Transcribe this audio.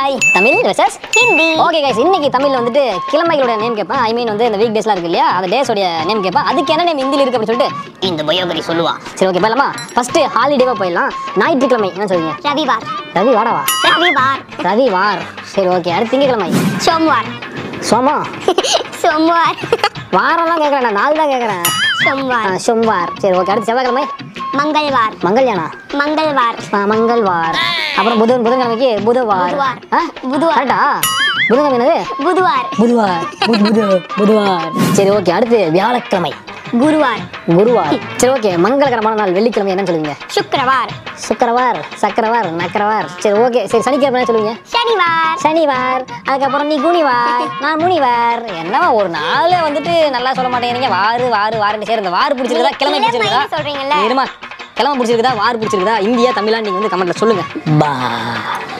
Hi Tamil versus Hindi. Okay guys, இன்னைக்கு தமிழ்ல வந்துட்டு கிழமைகளோட நேம் கேட்பேன். ஐ மீன் வந்து இந்த வீக் டேஸ்லாம் இருக்கு இல்லையா, அந்த டேஸ் உடைய நேம் கேட்பேன். அதுக்கு என்ன நேம் ஹிந்தில இருக்கு அப்படின்னு சொல்லிட்டு இந்த பயோகரி சொல்லுவா. சரி ஓகே போயிடலாமா? ஃபர்ஸ்ட் ஹாலிடேவா போயிடலாம். ஞாயிற்றுக்கிழமை என்ன சொல்றீங்க? रविवार ரவிவாரவா? रविवार ரவிவார். சரி ஓகே. அடுத்து திங்கக்கிழமை सोमवार சோமா. सोमवार வாரம்லாம் கேட்கறேன், நான் நாள் தான் கேட்கறேன். सोमवार சோம்வார். சரி ஓகே. அடுத்து செவ்வாய்க்கிழமை मंगलवार மங்கள்யானா? मंगलवार மங்கள்வார். அப்புறம் புதன்கிழமைக்கு புதவார். बुधवार புதுவார். கரெக்டா? புதன்கிழமை என்னது? बुधवार புதுவார். புதுவார். சரி ஓகே. அடுத்து வியாழக்கிழமை गुरुवार குருவார். சரி ஓகே. மங்களகரமான நாள் வெள்ளிக்கிழமை என்ன சொல்லுவீங்க? शुक्रवार சுக்கிரவார், சக்கரவார், நக்கரவார். சரி ஓகே. சரி சனிக்கிழமை என்ன சொல்லுவீங்க? शनिवार சனிவார். அதுக்கப்புறம் நீ குனிவார், நான் முனிவார். என்னவா ஒரு நாளே வந்துட்டு நல்லா சொல்ல மாட்டேங்கிறீங்க. வாரு வாரு வாருன்னு சரி. இந்த வார் பிடிச்சிருக்குதா கிழமை பிடிச்சிருக்குதா? சொல்றீங்கல்ல. இருமா, கிழமை பிடிச்சிருக்குதா வார் பிடிச்சிருக்குதா? இந்தியா தமிழா நீங்க வந்து கமெண்ட்ல சொல்லுங்க. பா